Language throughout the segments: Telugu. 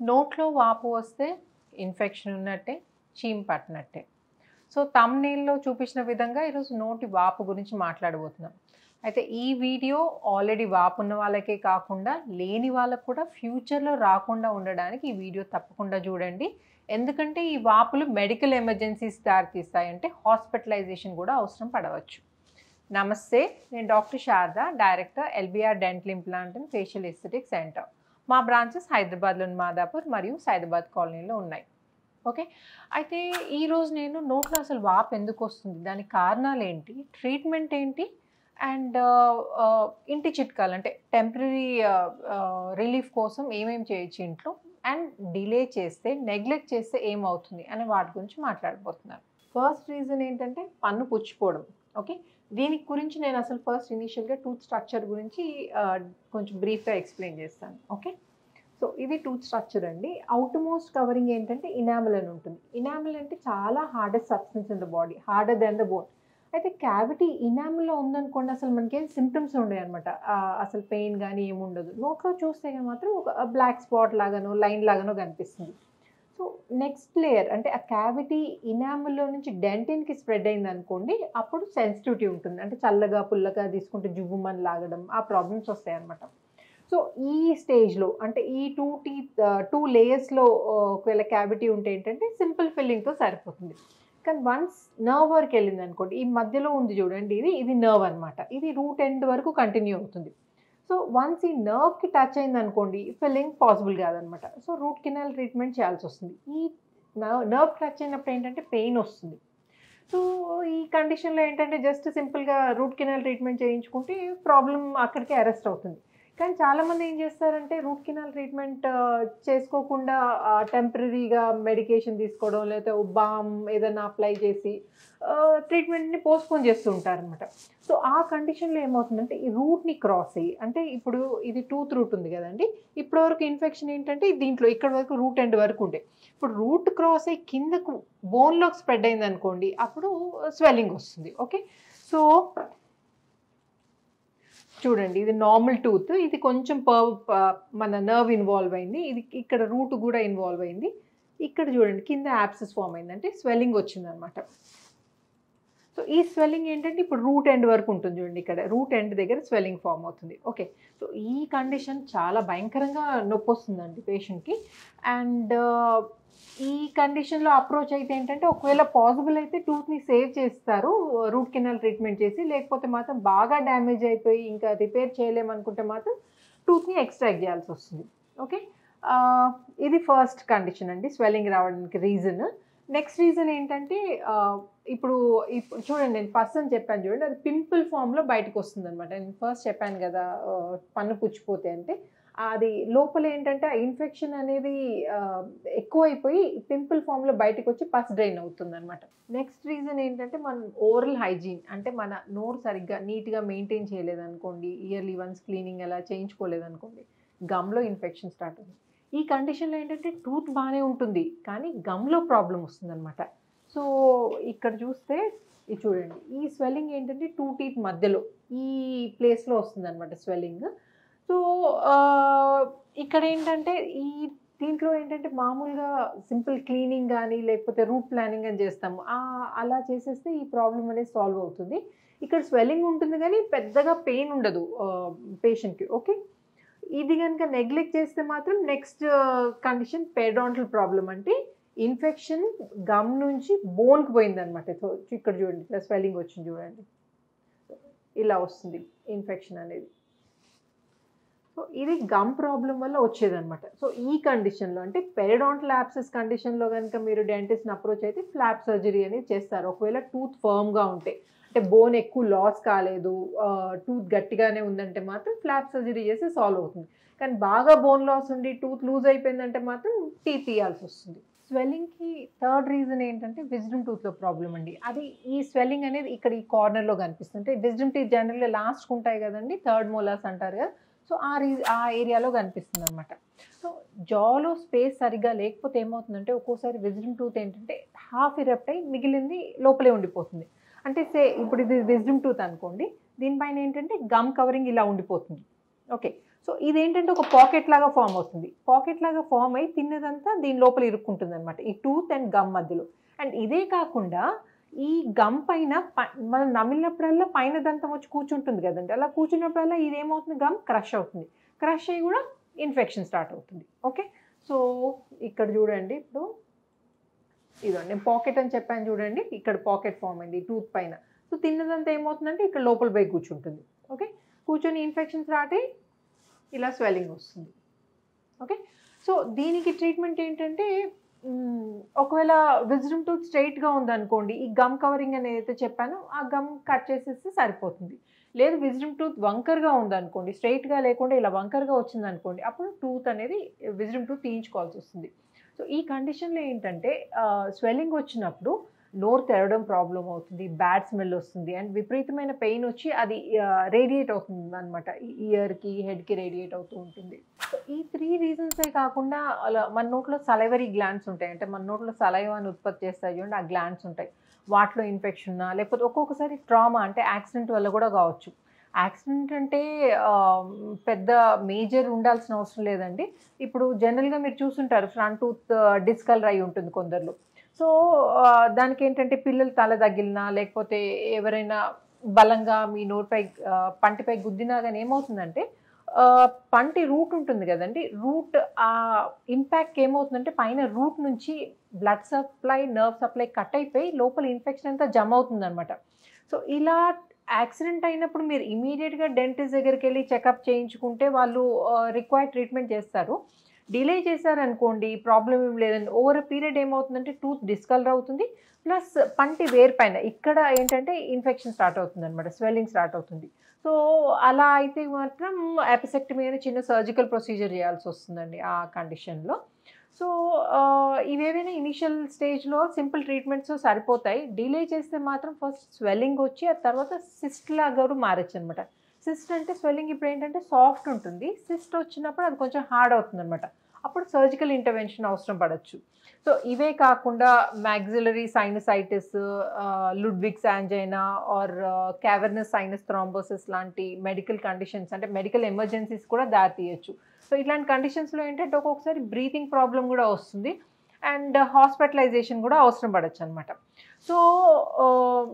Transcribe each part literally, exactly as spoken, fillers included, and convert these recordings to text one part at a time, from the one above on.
నోట్లో వాపు వస్తే ఇన్ఫెక్షన్ ఉన్నట్టే, చీమ్ పట్టినట్టే. సో థంబ్‌నెయిల్‌లో చూపించిన విధంగా ఈరోజు నోటి వాపు గురించి మాట్లాడబోతున్నాం. అయితే ఈ వీడియో ఆల్రెడీ వాపు ఉన్న వాళ్ళకే కాకుండా లేని వాళ్ళకు కూడా ఫ్యూచర్‌లో రాకుండా ఉండడానికి ఈ వీడియో తప్పకుండా చూడండి. ఎందుకంటే ఈ వాపులు మెడికల్ ఎమర్జెన్సీస్ దారితీస్తాయి, అంటే హాస్పిటలైజేషన్ కూడా అవసరం పడవచ్చు. నమస్తే, నేను doctor Sharada, director LBR dental implant and facial aesthetic centre. మా బ్రాంచెస్ హైదరాబాద్లోని మాదాపూర్ మరియు సైదాబాద్ కాలనీలో ఉన్నాయి. ఓకే, అయితే ఈరోజు నేను నోట్లో అసలు వాపు ఎందుకు వస్తుంది, దానికి కారణాలు ఏంటి, ట్రీట్మెంట్ ఏంటి, అండ్ ఇంటి చిట్కాలు అంటే టెంపరీ రిలీఫ్ కోసం ఏమేమి చేయొచ్చు ఇంట్లో, అండ్ డిలే చేస్తే నెగ్లెక్ట్ చేస్తే ఏమవుతుంది అనే వాటి గురించి మాట్లాడబోతున్నాను. ఫస్ట్ రీజన్ ఏంటంటే పన్ను పుచ్చిపోవడం. ఓకే, దీనికి గురించి నేను అసలు ఫస్ట్ ఇనీషియల్గా టూత్ స్ట్రక్చర్ గురించి కొంచెం బ్రీఫ్గా ఎక్స్ప్లెయిన్ చేస్తాను. ఓకే, సో ఇది టూత్ స్ట్రక్చర్ అండి. అవుట్ మోస్ట్ కవరింగ్ ఏంటంటే ఇనామిల్ అని ఉంటుంది. ఇనామిల్ అంటే చాలా hardest substance in the body, harder than the bone. అయితే క్యావిటీ ఇనామిల్లో ఉందనుకోండి, అసలు మనకేం సిమ్టమ్స్ ఉండవు అనమాట. అసలు పెయిన్ కానీ ఏముండదు. నోట్లో చూస్తే మాత్రం ఒక బ్లాక్ స్పాట్ లాగానో లైన్ లాగానో కనిపిస్తుంది. సో నెక్స్ట్ లేయర్ అంటే ఆ క్యావిటీ ఇనామిల్లో నుంచి డెంటిన్కి స్ప్రెడ్ అయింది అనుకోండి, అప్పుడు సెన్సిటివిటీ ఉంటుంది. అంటే చల్లగా పుల్లగా తీసుకుంటే జువ్వుమని లాగడం, ఆ ప్రాబ్లమ్స్ వస్తాయి అనమాట. సో ఈ స్టేజ్లో అంటే ఈ టూ టీత్ టూ లేయర్స్లో ఒకవేళ క్యావిటీ ఉంటే ఏంటంటే సింపుల్ ఫిల్లింగ్తో సరిపోతుంది. కానీ వన్స్ నర్వ్ వరకు వెళ్ళింది అనుకోండి, ఈ మధ్యలో ఉంది చూడండి, ఇది ఇది నర్వ్ అనమాట. ఇది రూట్ ఎండ్ వరకు కంటిన్యూ అవుతుంది. సో వన్స్ ఈ నర్వ్కి టచ్ అయింది అనుకోండి, ఫిల్లింగ్ పాసిబుల్ కాదనమాట. సో రూట్ కెనాల్ ట్రీట్మెంట్ చేయాల్సి వస్తుంది. ఈ నర్వ్ టచ్ అయినప్పుడు ఏంటంటే పెయిన్ వస్తుంది. సో ఈ కండిషన్లో ఏంటంటే జస్ట్ సింపుల్గా రూట్ కెనాల్ ట్రీట్మెంట్ చేయించుకుంటే ప్రాబ్లం అక్కడికే అరెస్ట్ అవుతుంది. కానీ చాలామంది ఏం చేస్తారంటే రూట్ కెనాల్ ట్రీట్మెంట్ చేసుకోకుండా టెంపరీగా మెడికేషన్ తీసుకోవడం, లేకపోతే బామ్ ఏదైనా అప్లై చేసి ట్రీట్మెంట్ని పోస్ట్పోన్ చేస్తూ ఉంటారనమాట. సో ఆ కండిషన్లో ఏమవుతుందంటే ఈ రూట్ని క్రాస్ అయ్యి, అంటే ఇప్పుడు ఇది టూత్ రూట్ ఉంది కదండి, ఇప్పటివరకు ఇన్ఫెక్షన్ ఏంటంటే దీంట్లో ఇక్కడ వరకు రూట్ ఎండ్ వరకు ఉండే, ఇప్పుడు రూట్ క్రాస్ అయ్యి కిందకు బోన్లోకి స్ప్రెడ్ అయింది అనుకోండి, అప్పుడు స్వెల్లింగ్ వస్తుంది. ఓకే, సో చూడండి, ఇది నార్మల్ టూత్, ఇది కొంచెం పర్ మన నర్వ్ ఇన్వాల్వ్ అయింది, ఇది ఇక్కడ రూట్ కూడా ఇన్వాల్వ్ అయింది. ఇక్కడ చూడండి కింద యాబ్సెస్ ఫామ్ అయింది, అంటే స్వెల్లింగ్ వచ్చిందనమాట. సో ఈ స్వెల్లింగ్ ఏంటంటే ఇప్పుడు రూట్ ఎండ్ వరకు ఉంటుంది చూడండి, ఇక్కడ రూట్ ఎండ్ దగ్గర స్వెల్లింగ్ ఫామ్ అవుతుంది. ఓకే, సో ఈ కండిషన్ చాలా భయంకరంగా నొప్పి వస్తుందండి పేషెంట్కి. అండ్ ఈ కండిషన్లో అప్రోచ్ అయితే ఏంటంటే ఒకవేళ పాసిబుల్ అయితే టూత్ని సేవ్ చేస్తారు రూట్ కెనాల్ ట్రీట్మెంట్ చేసి, లేకపోతే మాత్రం బాగా డ్యామేజ్ అయిపోయి ఇంకా రిపేర్ చేయలేమనుకుంటే మాత్రం టూత్ని ఎక్స్ట్రాక్ట్ చేయాల్సి వస్తుంది. ఓకే, ఇది ఫస్ట్ కండిషన్ అండి, స్వెల్లింగ్ రావడానికి రీజన్. నెక్స్ట్ రీజన్ ఏంటంటే ఇప్పుడు ఇప్పుడు చూడండి, నేను ఫస్ట్ అని చెప్పాను చూడండి, అది పింపుల్ ఫామ్లో బయటకు వస్తుంది అనమాట. నేను ఫస్ట్ చెప్పాను కదా పన్ను పుచ్చిపోతే అంటే, అది లోపల ఏంటంటే ఆ ఇన్ఫెక్షన్ అనేది ఎక్కువైపోయి పింపుల్ ఫామ్లో బయటకు వచ్చి పస్ డ్రైన్ అవుతుంది అనమాట. నెక్స్ట్ రీజన్ ఏంటంటే మనం ఓరల్ హైజీన్, అంటే మన నోరు సరిగ్గా నీట్గా మెయింటైన్ చేయలేదనుకోండి, ఇయర్లీ వన్స్ క్లీనింగ్ అలా చేయించుకోలేదనుకోండి, గమ్లో ఇన్ఫెక్షన్ స్టార్ట్ అవుతుంది. ఈ కండిషన్లో ఏంటంటే టూత్ బాగానే ఉంటుంది కానీ గమ్లో ప్రాబ్లం వస్తుందన్నమాట. సో ఇక్కడ చూస్తే ఇది చూడండి, ఈ స్వెల్లింగ్ ఏంటంటే టూ టీత్ మధ్యలో ఈ ప్లేస్లో వస్తుందన్నమాట స్వెల్లింగ్. సో ఇక్కడ ఏంటంటే ఈ దీంట్లో ఏంటంటే మామూలుగా సింపుల్ క్లీనింగ్ కానీ లేకపోతే రూట్ ప్లానింగ్ అని చేస్తాము, అలా చేసేస్తే ఈ ప్రాబ్లం అనేది సాల్వ్ అవుతుంది. ఇక్కడ స్వెల్లింగ్ ఉంటుంది కానీ పెద్దగా పెయిన్ ఉండదు పేషెంట్కి. ఓకే, ఇది కనుక నెగ్లెక్ట్ చేస్తే మాత్రం నెక్స్ట్ కండిషన్ పెరిడాంటల్ ప్రాబ్లం, అంటే ఇన్ఫెక్షన్ గమ్ నుంచి బోన్కి పోయిందనమాట. సో ఇక్కడ చూడండి, ఇట్లా స్వెల్లింగ్ వచ్చింది చూడండి, ఇలా వస్తుంది ఇన్ఫెక్షన్ అనేది. సో ఇది గమ్ ప్రాబ్లం వల్ల వచ్చేదనమాట. సో ఈ కండిషన్లో అంటే పెరిడాంటల్ యాబ్సెస్ కండిషన్లో కనుక మీరు డెంటిస్ట్ని అప్రోచ్ అయితే ఫ్లాప్ సర్జరీ అనేది చేస్తారు. ఒకవేళ టూత్ ఫర్మ్గా ఉంటే, అంటే బోన్ ఎక్కువ లాస్ కాలేదు, టూత్ గట్టిగానే ఉందంటే మాత్రం ఫ్లాప్ సర్జరీ చేస్తే సాల్వ్ అవుతుంది. కానీ బాగా బోన్ లాస్ ఉండి టూత్ లూజ్ అయిపోయిందంటే మాత్రం టీత్ తీయాల్సి వస్తుంది. స్వెల్లింగ్కి థర్డ్ రీజన్ ఏంటంటే విజ్డమ్ టూత్లో ప్రాబ్లం అండి. అది ఈ స్వెల్లింగ్ అనేది ఇక్కడ ఈ కార్నర్లో కనిపిస్తుంది. అంటే విజ్డమ్ టీత్ జనరల్గా లాస్ట్కి ఉంటాయి కదండి, థర్డ్ మోలార్స్ అంటారు కదా, సో ఆ రీ ఆ ఏరియాలో కనిపిస్తుంది అనమాట. సో జాలో స్పేస్ సరిగ్గా లేకపోతే ఏమవుతుందంటే ఒక్కోసారి విజ్డమ్ టూత్ ఏంటంటే హాఫ్ ఇరప్ట్ అయ్యి మిగిలింది లోపలే ఉండిపోతుంది. అంటే సే ఇప్పుడు ఇది విజ్డమ్ టూత్ అనుకోండి, దీనిపైన ఏంటంటే గమ్ కవరింగ్ ఇలా ఉండిపోతుంది. ఓకే. సో ఇదేంటంటే ఒక పాకెట్ లాగా ఫామ్ అవుతుంది. పాకెట్ లాగా ఫామ్ అయ్యి తిన్నదంతా దీని లోపల ఇరుక్కుంటుందనమాట. ఈ టూత్ అండ్ గమ్ మధ్యలో. అండ్ ఇదే కాకుండా ఈ గమ్ పైన ప మనం నమిలినప్పుడల్లా పైన దంతం వచ్చి కూర్చుంటుంది కదండీ! అలా కూర్చున్నప్పుడల్లా ఇదేమవుతుంది గమ్ క్రష్ అవుతుంది. క్రష్ అయ్యి కూడా ఇన్ఫెక్షన్ స్టార్ట్ అవుతుంది. ఓకే. సో ఇక్కడ చూడండి ఇప్పుడు ఇదిగోండి నేను పాకెట్ అని చెప్పాను చూడండి. ఇక్కడ పాకెట్ ఫామ్ అయింది ఈ టూత్ పైన. సో తిన్నదంతా ఏమవుతుందంటే ఇక్కడ లోపల పోయి కూర్చుంటుంది. ఓకే. కూర్చొని ఇన్ఫెక్షన్ స్టార్ట్ అయ్యి ఇలా స్వెల్లింగ్ వస్తుంది. ఓకే. సో దీనికి ట్రీట్మెంట్ ఏంటంటే ఒకవేళ విజ్డమ్ టూత్ స్ట్రైట్‌గా ఉందనుకోండి, ఈ గమ్ కవరింగ్ అని ఏదైతే చెప్పానో ఆ గమ్ కట్ చేసేస్తే సరిపోతుంది. లేదు విజ్డమ్ టూత్ వంకర్‌గా ఉందనుకోండి, స్ట్రెయిట్‌గా లేకుండా ఇలా వంకర్‌గా వచ్చిందనుకోండి, అప్పుడు టూత్ అనేది విజ్డమ్ టూత్ తీయించుకోవాల్సి వస్తుంది. సో ఈ కండిషన్‌లో ఏంటంటే ఆహ్, స్వెల్లింగ్ వచ్చినప్పుడు నోరు తెరవడం ప్రాబ్లమ్ అవుతుంది, బ్యాడ్ స్మెల్ వస్తుంది అండ్ విపరీతమైన పెయిన్ వచ్చి అది ఆహ్, రేడియేట్ అవుతుందనమాట. ఇయర్‌కి, హెడ్‌కి రేడియేట్ అవుతూ ఉంటుంది. సో ఈ త్రీ రీజన్సే కాకుండా అలా మన నోట్లో సలైవరీ గ్లాండ్స్ ఉంటాయి. అంటే మన నోట్లో సలైవాని ఉత్పత్తి చేస్తాయి చూడండి, ఆ గ్లాండ్స్ ఉంటాయి. వాటిలో ఇన్ఫెక్షన్ ఉన్నా లేకపోతే ఒక్కొక్కసారి ట్రామా అంటే యాక్సిడెంట్ వల్ల కూడా కావచ్చు. యాక్సిడెంట్ అంటే ఆహ్, పెద్ద మేజర్ ఉండాల్సిన అవసరం లేదండి. ఇప్పుడు జనరల్‌గా మీరు చూసుంటారు ఫ్రంట్ టూత్ డిస్కలర్ అయి ఉంటుంది కొందరిలో. సో ఆహ్, దానికేంటంటే పిల్లలు తల తగిలినా లేకపోతే ఎవరైనా బలంగా మీ నోరుపై ఆహ్, పంటిపై గుద్దినా గాని ఏమవుతుందంటే ఆహ్, పంటి రూట్ ఉంటుంది గదండీ! రూట్ ఆహ్, ఇంపాక్ట్‌కి ఏమవుతుందంటే పైన రూట్ నుంచి blood supply, nerve supply cut అయిపోయి లోపల ఇన్ఫెక్షన్ అంతా జమ అవుతుందనమాట. సో ఇలా యాక్సిడెంట్ అయినప్పుడు మీరు ఇమ్మీడియేట్‌గా డెంటిస్ట్ దగ్గరికెళ్ళి చెకప్ చేయించుకుంటే వాళ్ళు ఆహ్, రిక్వైర్డ్ ట్రీట్మెంట్ చేస్తారు. డిలే చేశారనుకోండి ప్రాబ్లమ్ ఏం లేదండి. ఓవర్ ఎ పీరియడ్ ఏమవుతుందంటే టూత్ డిస్కలర్ అవుతుంది. ప్లస్ పంటి వేరు పైన ఇక్కడ ఏంటంటే ఇన్ఫెక్షన్ స్టార్ట్ అవుతుందనమాట. స్వెల్లింగ్ స్టార్ట్ అవుతుంది. సో అలా అయితే మాత్రం ఎపిసెక్టమీ అని చిన్న సర్జికల్ ప్రొసీజర్ చేయాల్సొస్తుందండి ఆ కండిషన్‌లో. సో ఆహ్, ఇవేవైనా ఇనీషియల్ స్టేజ్‌లో సింపుల్ ట్రీట్మెంట్స్ సరిపోతాయి. డిలే చేస్తే మాత్రం ఫస్ట్ స్వెల్లింగ్ వచ్చి ఆ తర్వాత సిస్ట్ లాగా కూడా మారొచ్చనమాట. సిస్ట్ అంటే స్వెల్లింగ్ ఇప్పుడేంటంటే సాఫ్ట్ ఉంటుంది. సిస్ట్ వచ్చినప్పుడు అది కొంచెం హార్డ్ అవుతుందనమాట. అప్పుడు సర్జికల్ ఇంటర్వెన్షన్ అవసరం పడొచ్చు. సో ఇవే కాకుండా మాక్సిలరీ సైనసైటిస్, ఆహ్, Ludwig's angina or cavernous sinus thrombosis లాంటి మెడికల్ కండిషన్స్ అంటే మెడికల్ ఎమర్జెన్సీస్ కూడా దారితీయొచ్చు. సో ఇట్లాంటి కండిషన్స్‌లో ఏంటంటే ఒక్కొక్కసారి బ్రీతింగ్ ప్రాబ్లమ్ గూడా వస్తుంది. అండ్ హాస్పిటలైజేషన్ గూడా అవసరం పడొచ్చనమాట. సో ఆహ్,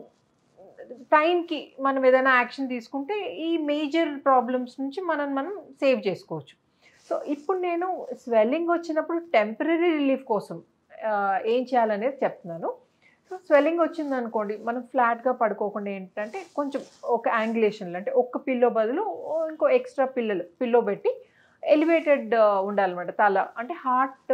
టైంకి మనం ఏదైనా యాక్షన్ తీసుకుంటే ఈ మేజర్ ప్రాబ్లమ్స్ నుంచి మనల్ని మనం సేవ్ చేసుకోవచ్చు. సో ఇప్పుడు నేను స్వెల్లింగ్ వచ్చినప్పుడు టెంపరరీ రిలీఫ్ కోసం ఆహ్, ఏం చేయాలనేది చెప్తున్నాను. సో స్వెల్లింగ్ వచ్చిందనుకోండి, మనం ఫ్లాట్‌గా పడుకోకుండా ఏంటంటే కొంచెం ఒక యాంగులేషన్‌లో అంటే ఒక్క పిల్లో బదులు ఇంకో ఎక్స్‌ట్రా పిల్లలు పిల్లో పెట్టి ఎలివేటెడ్ ఉండాలన్నమాట తల. అంటే హార్ట్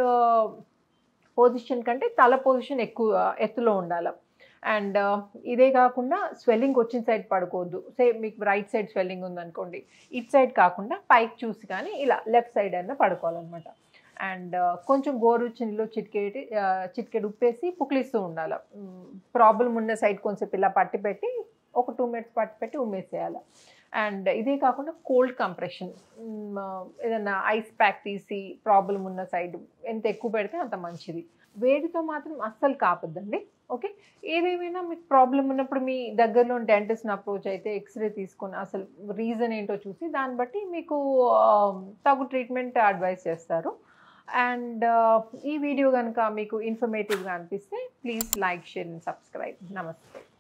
పొజిషన్ కంటే తల పొజిషన్ ఎక్కువ ఎత్తులో ఉండాల. అండ్ ఇదే కాకుండా స్వెల్లింగ్ వచ్చిన సైడ్ పడుకోవద్దు. సే మీకు రైట్ సైడ్ స్వెల్లింగ్ ఉందనుకోండి, ఇటు సైడ్ కాకుండా పైకి చూసి కానీ ఇలా లెఫ్ట్ సైడ్ అన్నా పడుకోవాలన్నమాట. అండ్ కొంచెం గోరువెచ్చని చిటికేటి ఆహ్, చిటికెడు ఉప్పేసి పుక్కిలిస్తూ ఉండాల. హ్మ్. ప్రాబ్లమ్ ఉన్న సైడ్ కొంచెంసేపు ఇలా పట్టి పెట్టి ఒక రెండు మినిట్స్ పట్టి పెట్టి ఉమ్మేసేయాల. అండ్ ఇదే కాకుండా కోల్డ్ కంప్రెషన్, హ్మ్. ఏదన్నా ఐస్ ప్యాక్ తీసి ప్రాబ్లమ్ ఉన్న సైడ్ ఎంత ఎక్కువ పెడితే అంత మంచిది. వేడితో మాత్రం అస్సలు కాపొద్దండి. ఓకే. ఏదేమైనా మీకు ప్రాబ్లమ్ ఉన్నప్పుడు మీ దగ్గరలోని డెంటిస్ట్‌ని అప్రోచ్ అయితే ఎక్స్‌రే తీసుకొని అసలు రీజన్ ఏంటో చూసి దాన్ని బట్టి మీకు ఆహ్, తగు ట్రీట్మెంట్ అడ్వైస్ చేస్తారు. అండ్ ఈ వీడియో గనుక మీకు ఇన్ఫర్మేటివ్‌గా అనిపిస్తే please like, share and subscribe. నమస్తే.